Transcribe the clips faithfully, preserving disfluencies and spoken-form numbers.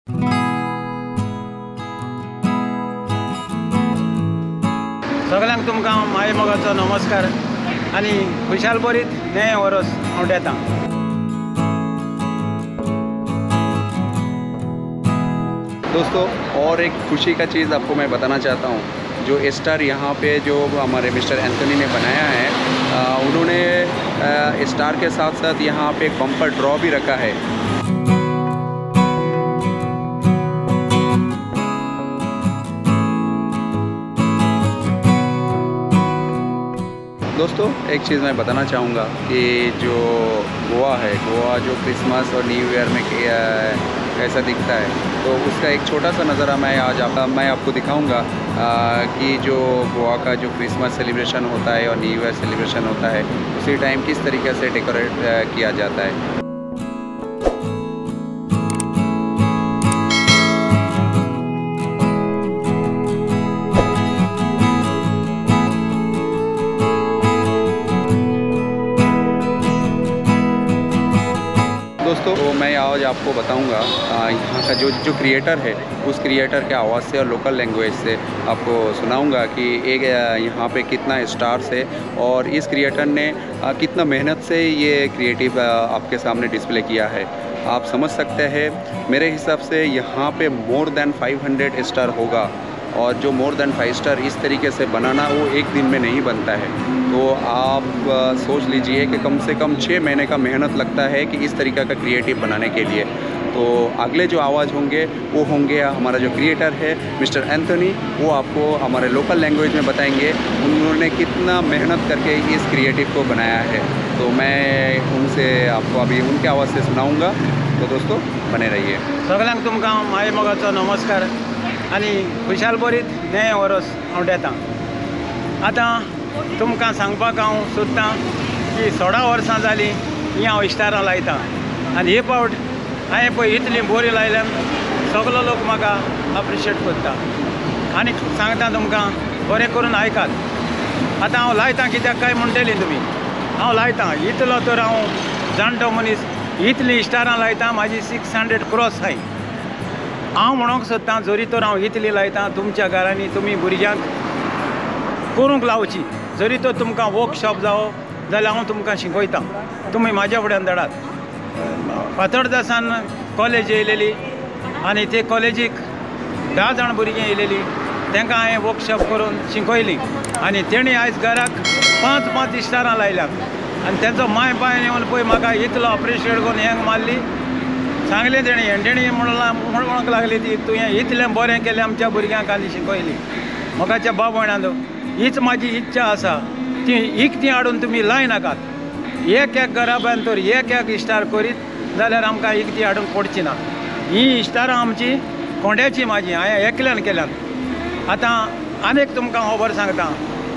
सगळ्यांक तुमकां माये मोगाचो नमस्कार आनी खुशाल बरीत नये वर्स हांव देतां। दोस्तों, और एक खुशी का चीज़ आपको मैं बताना चाहता हूँ। जो स्टार यहाँ पे जो हमारे मिस्टर एंथनी ने बनाया है, आ, उन्होंने आ, स्टार के साथ साथ यहाँ पे एक बम्पर ड्रॉ भी रखा है। दोस्तों, एक चीज़ मैं बताना चाहूँगा कि जो गोवा है, गोवा जो क्रिसमस और न्यू ईयर में कैसा दिखता है, तो उसका एक छोटा सा नज़ारा मैं आज आप मैं आपको दिखाऊंगा कि जो गोवा का जो क्रिसमस सेलिब्रेशन होता है और न्यू ईयर सेलिब्रेशन होता है, उसी टाइम किस तरीके से डेकोरेट किया जाता है। दोस्तों, तो मैं आज आपको बताऊंगा यहाँ का जो जो क्रिएटर है, उस क्रिएटर के आवाज़ से और लोकल लैंग्वेज से आपको सुनाऊंगा कि एक यहाँ पे कितना स्टार्स है और इस क्रिएटर ने कितना मेहनत से ये क्रिएटिव आपके सामने डिस्प्ले किया है। आप समझ सकते हैं, मेरे हिसाब से यहाँ पे more than five hundred star होगा, और जो मोर देन फाइव स्टार इस तरीके से बनाना वो एक दिन में नहीं बनता है। तो आप सोच लीजिए कि कम से कम छः महीने का मेहनत लगता है कि इस तरीके का क्रिएटिव बनाने के लिए। तो अगले जो आवाज़ होंगे वो होंगे हमारा जो क्रिएटर है मिस्टर एंथनी, वो आपको हमारे लोकल लैंग्वेज में बताएंगे उन्होंने कितना मेहनत करके इस क्रिएटिव को बनाया है। तो मैं उनसे आपको अभी उनके आवाज़ से सुनाऊँगा, तो दोस्तों बने रहिए। सगळ्यांक तुमकां माये मोगाचो नमस्कार आनी खुशाल बरीत नये वर्स हांव देतां। आतां तुमकां सांगपाक हांव सोदतां की सोळा वर्सां जालीं ही हांव इश्टारां लायतां, आनी हे फावट हांवें पळय इतली बरी लायल्यान सगलो लोक म्हाका अप्रिशिएट करता आनी सांगता तुमकां बरें करून आयकात। आतां हांव लायतां कित्याक काय म्हणटलीं तुमी, हांव लायतां इतलो तर हांव जाणटो मनीस इतली इश्टारां लायतां, म्हाजी सिक्स हंड्रेड क्रॉस आहाय। हांव म्हणूंक सोदतां जोरी तर हांव इतली लायतां, तुमच्या घरांनी तुमी भुरग्यांक करूंक लावची, जरी तो तुमकां वर्कशॉप जावो जाल्यार हांव तुमकां शिकयतां, तुमी म्हाज्या फुड्यान धाडात। फातोर्डेसान कॉलेज येयलेली आनी ते कॉलेजीक धा जाण भुरगीं येयलेलीं, तांकां हांवें वर्कशॉप करून शिकयली आनी तेणी आयज घराक पांच पांच इश्टारां लायल्यात आनी तेंचो माय बायन येवन पळय म्हाका इतलो अप्रिशिएट करून हेंग मारली। सांगलें तेणी हें तेणी म्हणला म्हणूंक लागली ती, तुवें इतलें बरें केलें आमच्या भुरग्यांक आनी शिकयली। मोगाच्या बाब भयणांदो, हीच म्हाजी इच्छा आसा, ती इकतीं हाडून तुमी लाय नाकात। एक एक घराब्यान तर एक एक इश्टार करीत जाल्यार आमकां इकतीं हाडून पडची ना। ही इश्टारां आमची कोंड्याची म्हाजी, हांवें एकल्यान केल्यात। आतां आनीक तुमकां खबर सांगता,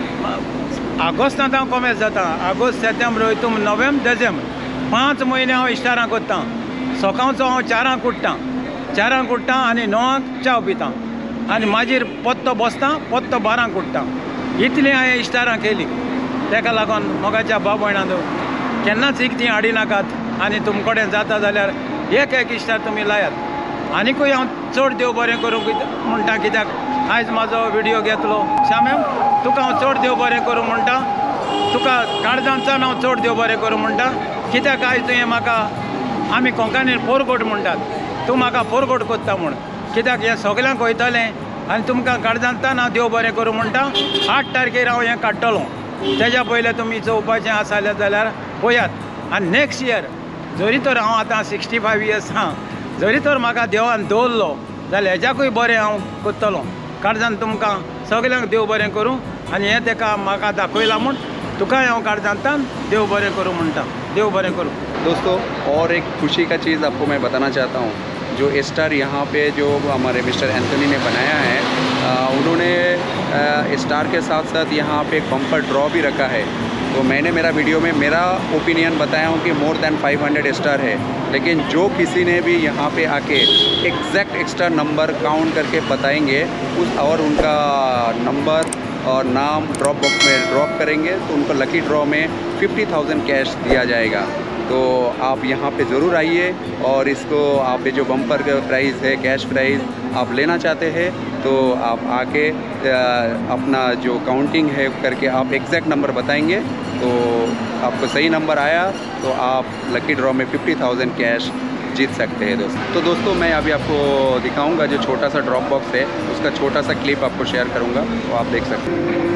ऑगस्टांत हांव कॉमेस जाता, ऑगस्ट सप्टेंबर ऑक्टोबर नोव्हेंबर डिसेंबर पांच म्हयने हांव इश्टारां करतां। सकाळचो हांव चारांक उठ्ठां, चारांक उठ्ठां आनी णवांक चाव पितां आनी मागीर पत्तो बसतां, पत्तो बारांक उठ्ठां। इतली हांवें इश्टारां केली, ताका लागून मोगाच्या बाब भयणांदो केन्नाच इकतीं हाडी नाकात आनी तुम कडेन जाता जाल्यार एक एक इश्टार तुमी लायात। आनीकूय हांव चड देव बरें करूं म्हणटा, कित्याक आयज म्हाजो व्हिडियो घेतलो शामेम, तुका हांव चड देव बरें करूं म्हणटा, तुका काळजांतल्यान हांव चड देव बरें करूं म्हणटा, कित्याक आयज तुवें म्हाका, आमी कोंकणीन फोरगोट म्हणटात, तूं म्हाका फोरगोट कोत्ता म्हूण, कित्याक हें सगल्यांक वयतलें आनी तुमकां काळजांतल्यान हांव देव बरें करूं म्हणटा। आठ तारखेर हांव हें काडटलों, तेज्या पयलें तुमी चोवपाचें आसा जाल्यार पळयात। आनी नेक्स्ट इयर जरी तर हांव आतां सिक्स्टी फायव इयर्स आहा, जरी तर म्हाका देवान दवरलो जाल्यार हेज्याकूय बरें हांव कोत्तलों। काळजान तुमकां सगल्यांक देव बरें करूं आनी हें ताका म्हाका दाखयलां म्हूण तुकाय हांव काळजांतल्यान देव बरें करूं म्हणटा। देव बरें करूं। दोस्तों, और एक खुशी का चीज़ आपको मैं बताना चाहता हूँ। जो स्टार यहाँ पे जो हमारे मिस्टर एंथनी ने बनाया है, आ, उन्होंने स्टार के साथ साथ यहाँ पे एक बम्पर ड्रॉ भी रखा है। तो मैंने मेरा वीडियो में मेरा ओपिनियन बताया हूँ कि more than five hundred star है, लेकिन जो किसी ने भी यहाँ पे आके एग्जैक्ट एक्स्ट्रा नंबर काउंट करके बताएंगे उस और उनका नंबर और नाम ड्रॉप बॉक्स में ड्रॉप करेंगे तो उनको लकी ड्रॉ में फिफ्टी थाउजेंड कैश दिया जाएगा। तो आप यहाँ पे ज़रूर आइए और इसको आप ये जो बम्पर प्राइज़ है, कैश प्राइज़ आप लेना चाहते हैं तो आप आके अपना जो काउंटिंग है करके आप एग्जैक्ट नंबर बताएंगे तो आपको सही नंबर आया तो आप लकी ड्रॉ में फिफ्टी थाउजेंड कैश जीत सकते हैं दोस्तों। तो दोस्तों मैं अभी आपको दिखाऊंगा जो छोटा सा ड्रॉप बॉक्स है उसका छोटा सा क्लिप आपको शेयर करूंगा तो आप देख सकते हैं।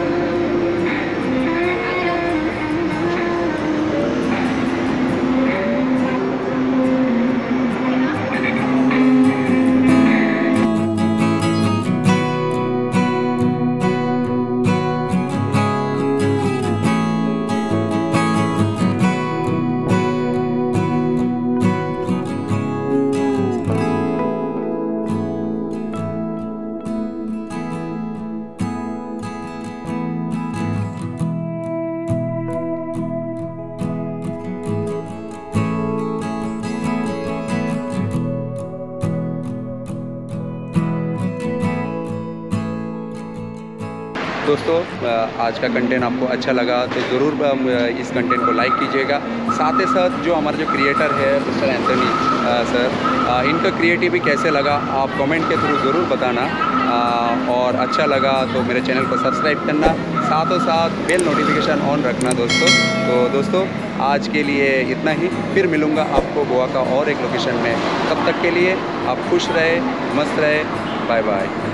दोस्तों आज का कंटेंट आपको अच्छा लगा तो ज़रूर इस कंटेंट को लाइक कीजिएगा। साथ ही साथ जो हमारे जो क्रिएटर है मिस्टर एंथनी सर, इनका क्रिएटिविटी कैसे लगा आप कमेंट के थ्रू ज़रूर बताना और अच्छा लगा तो मेरे चैनल को सब्सक्राइब करना, साथ और साथ बेल नोटिफिकेशन ऑन रखना दोस्तों। तो दोस्तों आज के लिए इतना ही, फिर मिलूँगा आपको गोवा का और एक लोकेशन में। तब तक के लिए आप खुश रहे, मस्त रहे, बाय बाय।